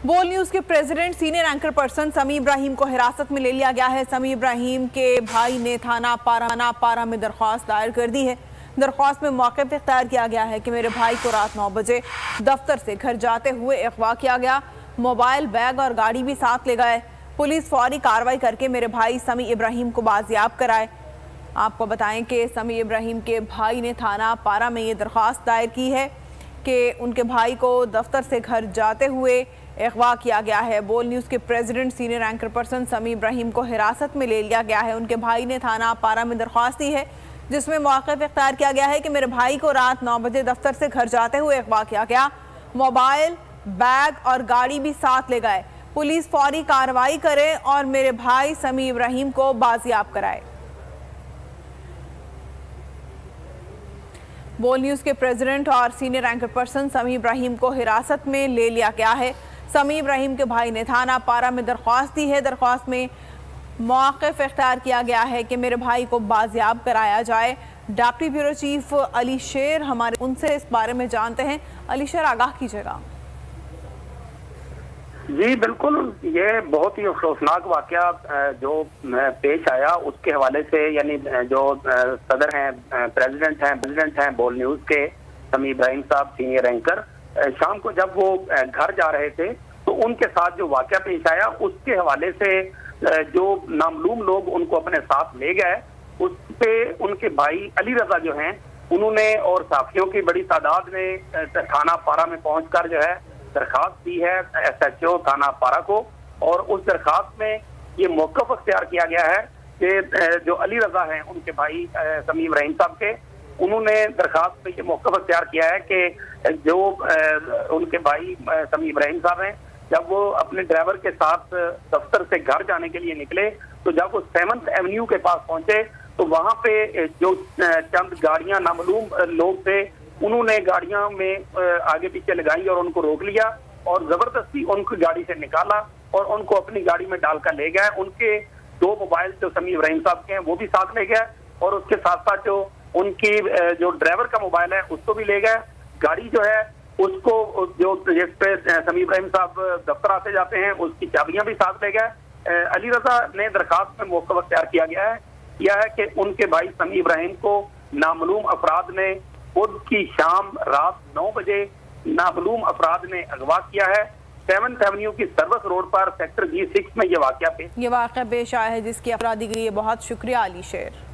बोल न्यूज के president senior anchor person समी इब्राहिम को हिरासत में ले लिया गया है। समी इब्राहिम के भाई ने थाना पारा में दरख्वास्त दायर कर दी है। दरख्वास्त में मौक़िफ़ इख्तियार किया गया है कि मेरे भाई को रात 9 बजे दफ्तर से घर जाते हुए अगवा किया गया। मोबाइल, बैग और गाड़ी भी साथ ले गए। पुलिस फौरी कार्रवाई करके मेरे भाई समी इब्राहिम को बाजियाब कराए। आपको बताएं कि समी इब्राहिम के भाई ने थाना पारा में ये दरख्वास्त दायर की है कि उनके भाई को दफ्तर से घर जाते हुए अगवा किया गया है। बोल न्यूज़ के प्रेसिडेंट सीनियर एंकर पर्सन समी इब्राहिम को हिरासत में ले लिया गया है। उनके भाई ने थाना पारा में दरख्वास्त दी है जिसमें मौक़िफ़ इख्तियार किया गया है कि मेरे भाई को रात 9 बजे दफ्तर से घर जाते हुए अगवा किया गया। मोबाइल, बैग और गाड़ी भी साथ ले गए। पुलिस फौरी कार्रवाई करे और मेरे भाई समी इब्राहिम को बाजियाब कराए। बोल न्यूज़ के प्रेसिडेंट और सीनियर एंकर पर्सन समी इब्राहिम को हिरासत में ले लिया गया है। समी इब्राहिम के भाई ने थाना पारा में दरख्वास्त दी है। दरख्वास्त में मौक़िफ़ इख्तियार किया गया है कि मेरे भाई को बाजियाब कराया जाए। डिप्टी ब्यूरो चीफ अली शेर हमारे उनसे इस बारे में जानते हैं। अली शेर, आगाह कीजिएगा। जी बिल्कुल, ये बहुत ही अफसोसनाक वाक़या जो पेश आया उसके हवाले से, यानी जो सदर हैं, प्रेसिडेंट हैं बोल न्यूज़ के समी इब्राहिम साहब सीनियर एंकर, शाम को जब वो घर जा रहे थे तो उनके साथ जो वाक़या पेश आया उसके हवाले से जो नामालूम लोग उनको अपने साथ ले गए, उस पे उनके भाई अली रजा जो हैं उन्होंने और साथियों की बड़ी तादाद ने थाना पारा में पहुंचकर जो है दरखास्त दी है SHO थाना पारा को। और उस दरखास्त में ये मौक़िफ़ इख्तियार किया गया है कि जो अली रजा हैं उनके भाई समी इब्राहिम साहब के, उन्होंने दरखास्त में ये मौक़िफ़ इख्तियार किया है कि जो उनके भाई समी इब्राहिम साहब हैं, जब वो अपने ड्राइवर के साथ दफ्तर से घर जाने के लिए निकले तो जब वो 7th एवेन्यू के पास पहुंचे तो वहां पे जो चंद गाड़ियां नामालूम लोग थे उन्होंने गाड़ियां में आगे पीछे लगाई और उनको रोक लिया और जबरदस्ती उनको गाड़ी से निकाला और उनको अपनी गाड़ी में डालकर ले गए। उनके 2 मोबाइल जो समी इब्राहिम साहब के हैं वो भी साथ ले गए और उसके साथ साथ जो उनकी जो ड्राइवर का मोबाइल है उसको भी ले गए। गाड़ी जो है उसको जो जिस पे समी इब्राहिम साहब दफ्तर आते जाते हैं उसकी चाबियां भी साथ ले गए। अली रजा ने दरखास्त में मौक़िफ़ इख्तियार किया है कि उनके भाई समी इब्राहिम को नामालूम अफराद ने खुद की शाम रात 9 बजे नामालूम अफराद ने अगवा किया है। 7th एवेन्यू की सर्विस रोड पर सेक्टर G6 में ये वाक़या पेश आया है जिसकी अफरादी गई है। बहुत शुक्रिया अली शेर।